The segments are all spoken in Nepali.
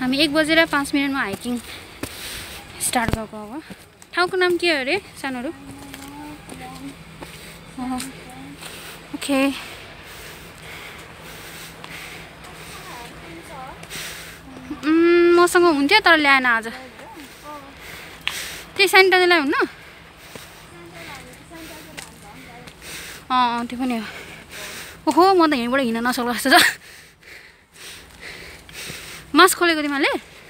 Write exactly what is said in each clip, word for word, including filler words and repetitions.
हामी एक बजेर पाँच मिनटमा हाइकिङ स्टार्ट भएको अब ठाउँको नाम के हो अरे सानोहरू ओके मसँग हुन्थ्यो तर ल्याएन आज त्यही सेन्टाजलाई हुन्न अँ त्यो पनि हो ओहो म त यहीँबाट हिँड्न नसक्ला जस्तो छ मास्क खोलेको तिमीले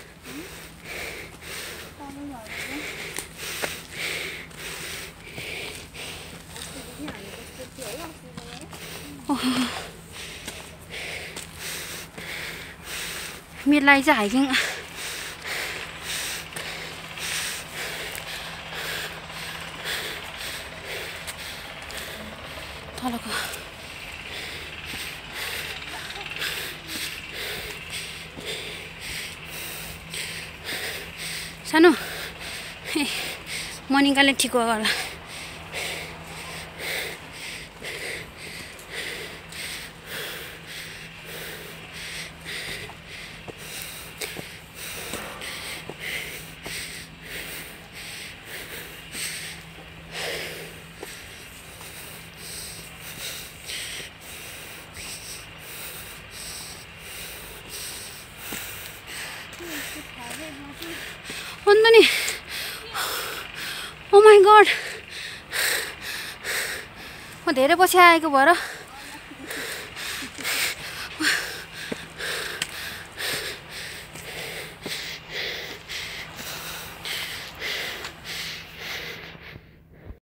मेरो लागि चाहिँ हाइकिङ तलको सानो ए मनिकाले ठिक हो होला अन्त नि ओ माई गड म धेरै पछि आएको भएर